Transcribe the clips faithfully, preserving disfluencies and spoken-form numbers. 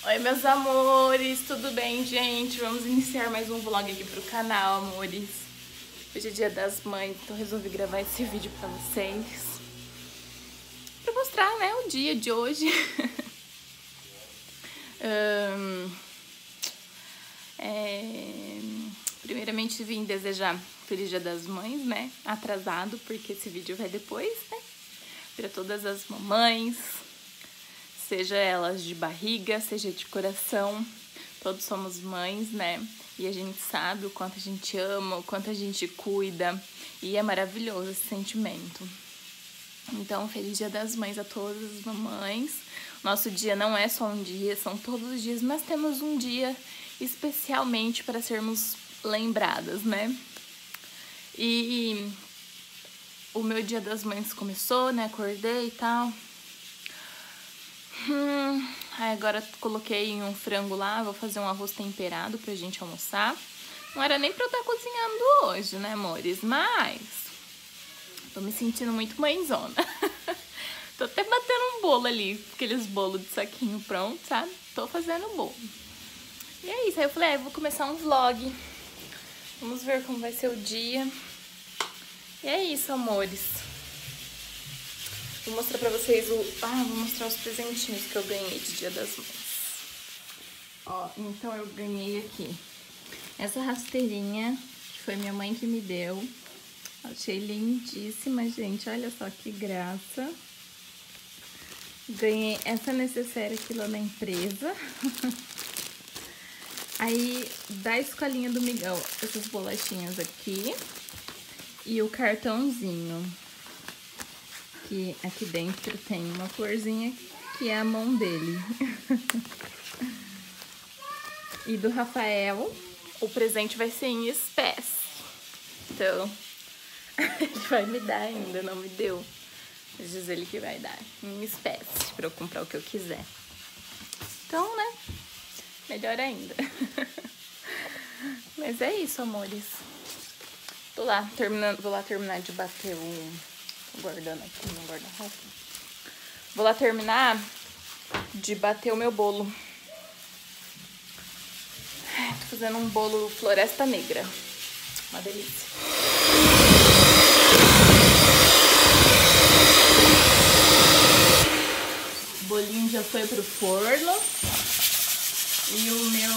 Oi, meus amores, tudo bem, gente? Vamos iniciar mais um vlog aqui pro canal, amores. Hoje é dia das mães, então resolvi gravar esse vídeo pra vocês, pra mostrar, né, o dia de hoje. um, é, primeiramente vim desejar Feliz Dia das Mães, né, atrasado, porque esse vídeo vai depois, né, pra todas as mamães. Seja elas de barriga, seja de coração, todos somos mães, né? E a gente sabe o quanto a gente ama, o quanto a gente cuida. E é maravilhoso esse sentimento. Então, Feliz Dia das Mães a todas as mamães. Nosso dia não é só um dia, são todos os dias, mas temos um dia especialmente para sermos lembradas, né? E o meu Dia das Mães começou, né? Acordei e tal. Hum, aí agora coloquei um frango lá, vou fazer um arroz temperado pra gente almoçar. Não era nem pra eu estar cozinhando hoje, né, amores? Mas tô me sentindo muito mãezona. Tô até batendo um bolo ali, aqueles bolos de saquinho pronto, sabe? Tô fazendo bolo. E é isso, aí eu falei, ah, eu vou começar um vlog. Vamos ver como vai ser o dia. E é isso, amores. Vou mostrar pra vocês o... Ah, vou mostrar os presentinhos que eu ganhei de Dia das Mães. Ó, então eu ganhei aqui essa rasteirinha, que foi minha mãe que me deu. Achei lindíssima, gente. Olha só que graça. Ganhei essa necessaire aqui lá na empresa. Aí, da escolinha do Miguel, essas bolachinhas aqui. E o cartãozinho. Que aqui dentro tem uma florzinha que é a mão dele. E do Rafael, o presente vai ser em espécie. Então, ele vai me dar ainda, não me deu. Mas diz ele que vai dar em espécie pra eu comprar o que eu quiser. Então, né? Melhor ainda. Mas é isso, amores. Tô lá, terminando, vou lá terminar de bater o... guardando aqui no guarda-roupa. Vou lá terminar de bater o meu bolo. Tô fazendo um bolo Floresta Negra. Uma delícia. O bolinho já foi pro forno. E o meu,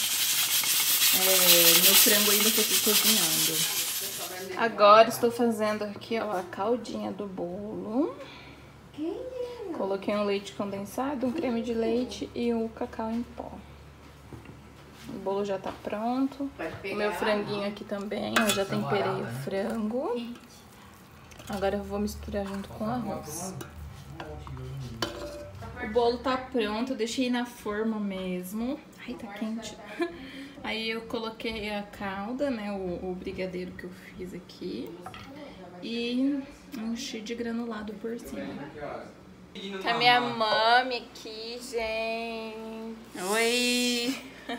é, meu frango ainda tá aqui cozinhando. Agora estou fazendo aqui, ó, a caldinha do bolo. Coloquei um leite condensado, um creme de leite e o cacau em pó. O bolo já tá pronto. O meu franguinho aqui também, eu já temperei o frango. Agora eu vou misturar junto com o arroz. O bolo tá pronto, eu deixei na forma mesmo. Ai, tá quente. Aí eu coloquei a calda, né, o, o brigadeiro que eu fiz aqui, e enchi de granulado por cima. Tá minha mami aqui, gente. Oi!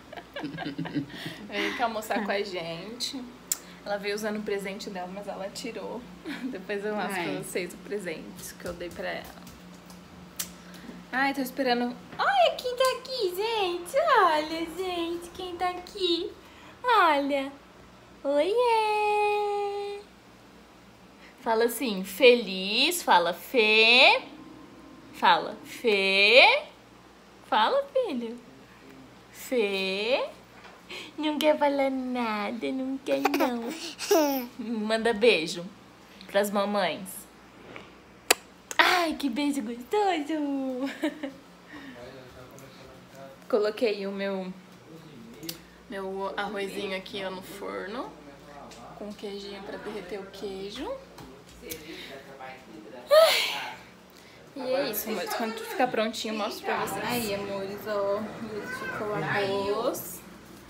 Veio aqui almoçar com a gente. Ela veio usando o presente dela, mas ela tirou. Depois eu mostro Ai. pra vocês o presente que eu dei pra ela. Ai, tô esperando... Olha quem tá aqui, gente. Olha, gente, quem tá aqui. Olha. Oiê. Fala assim, feliz. Fala, Fê. Fala, Fê. Fala, filho. Fê. Não quer falar nada, não quer não. Manda beijo pras mamães. Ai, que beijo gostoso! Coloquei o meu, meu arrozinho aqui ó, no forno, com queijinho pra derreter o queijo. Ai. E é isso, amores. Quando ficar prontinho, eu mostro pra vocês. Aí, amores, ó, ficou o arroz.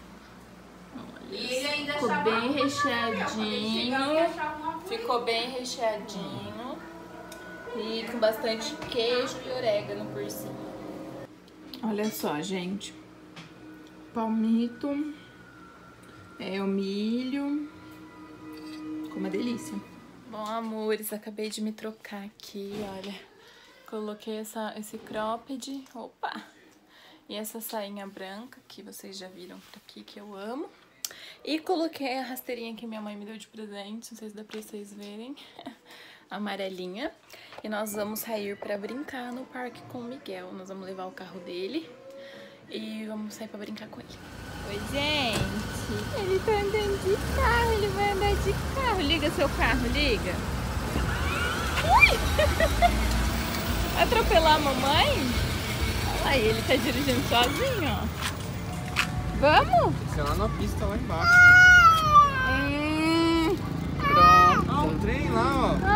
Olha, ficou bem recheadinho. Ficou bem recheadinho. E com bastante queijo e orégano por cima. Olha só, gente. Palmito. É o milho. Ficou uma delícia. Bom, amores, acabei de me trocar aqui, olha. Coloquei essa, esse cropped. Opa! E essa sainha branca que vocês já viram por aqui, que eu amo. E coloquei a rasteirinha que minha mãe me deu de presente, não sei se dá pra vocês verem, amarelinha. E nós vamos sair pra brincar no parque com o Miguel. Nós vamos levar o carro dele e vamos sair pra brincar com ele. Oi, gente. Ele tá andando de carro, ele vai andar de carro. Liga seu carro, liga. Ui! Vai atropelar a mamãe? Olha aí, ele tá dirigindo sozinho, ó. Vamos? Você lá na pista, lá embaixo. Hum, pronto. Tem um trem lá, ó.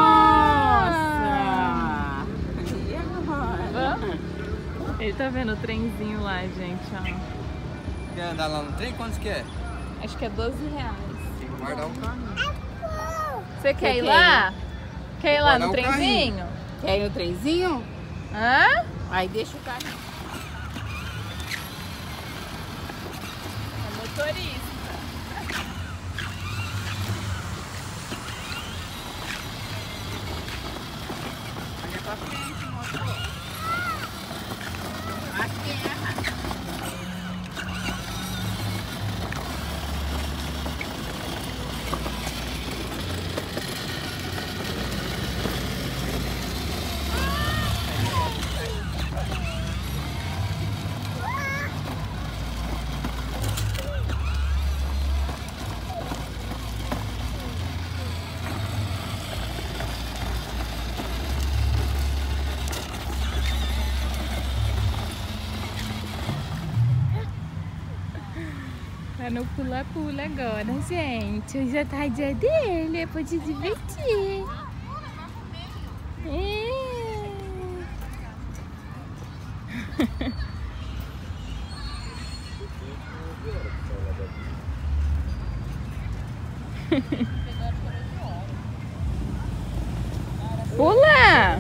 Nossa! Vamos? Ele tá vendo o trenzinho lá, gente, ó. Quer andar lá no trem? Quantos que é? Acho que é doze reais. Tem que guardar o carro. Você quer Você ir quer lá? Quer ir lá Guardar no o trenzinho? Quer ir no trenzinho? Hã? Aí deixa o carro. É motorista. Olha pra frente, moço. A terra. Tá no pula-pula agora, gente. Hoje já tá dia dele, é pra te divertir. É. Pula!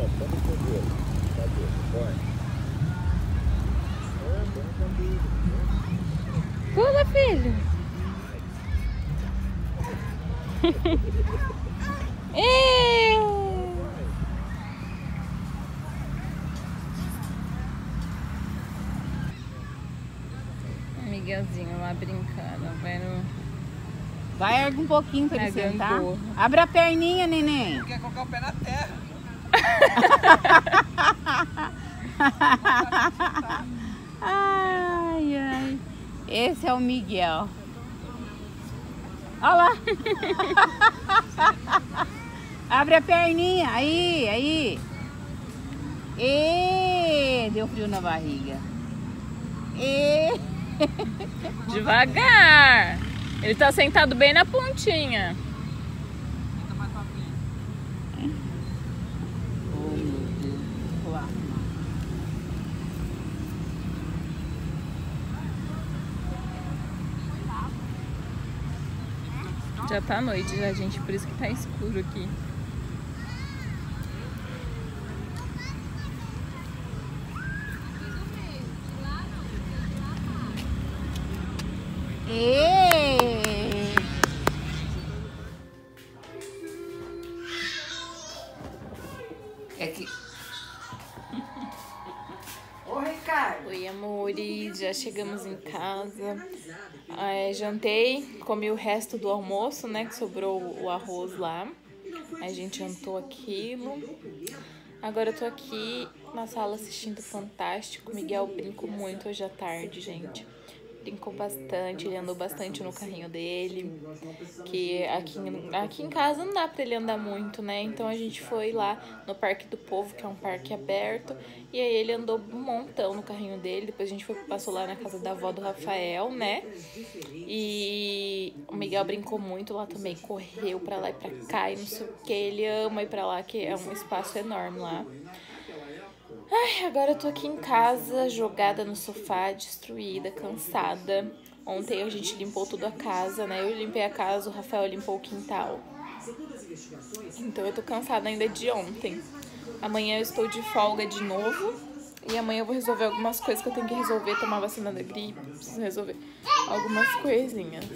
Pula, filho! Ei! Miguelzinho lá brincando, vai no... Vai ergue um pouquinho pra Na ele sentar. gangorra. Abre a perninha, neném. Quer colocar o pé na terra. Ai, ai. Esse é o Miguel. Olha lá. Abre a perninha. Aí, aí. E deu frio na barriga. E Devagar! Ele tá sentado bem na pontinha. oh, meu Deus. Vou arrumar. Já tá noite já, gente, por isso que tá escuro aqui. E é que Ô, Ricardo. Oi, amores, já chegamos em casa. É, jantei, comi o resto do almoço, né, que sobrou o arroz lá. A gente jantou aquilo. Agora eu tô aqui na sala assistindo Fantástico. O Miguel brincou muito hoje à tarde, gente. Brincou bastante, ele andou bastante no carrinho dele. Que aqui, aqui em casa não dá pra ele andar muito, né? Então a gente foi lá no Parque do Povo, que é um parque aberto. E aí ele andou um montão no carrinho dele. Depois a gente foi, passou lá na casa da avó do Rafael, né? E o Miguel brincou muito lá também. Correu pra lá e pra cá e não sei o que. Ele ama ir pra lá, que é um espaço enorme lá. Ai, agora eu tô aqui em casa, jogada no sofá, destruída, cansada. Ontem a gente limpou tudo a casa, né? Eu limpei a casa, o Rafael limpou o quintal. Então eu tô cansada ainda de ontem. Amanhã eu estou de folga de novo. E amanhã eu vou resolver algumas coisas que eu tenho que resolver. Tomar vacina da gripe, preciso resolver algumas coisinhas.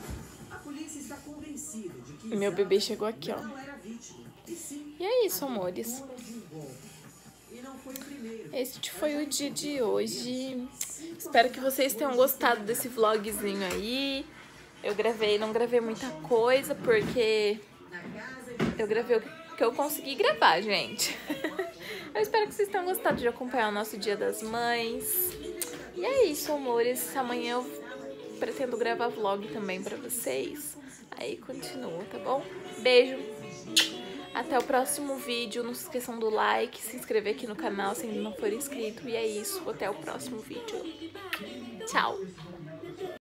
E meu bebê chegou aqui, ó. E é isso, amores. Este foi o dia de hoje. Espero que vocês tenham gostado desse vlogzinho aí. Eu gravei, não gravei muita coisa, porque eu gravei o que eu consegui gravar, gente. Eu espero que vocês tenham gostado de acompanhar o nosso Dia das Mães. E é isso, amores. Amanhã eu pretendo gravar vlog também pra vocês. Aí continua, tá bom? Beijo. Até o próximo vídeo. Não se esqueçam do like, se inscrever aqui no canal se ainda não for inscrito. E é isso. Até o próximo vídeo. Tchau.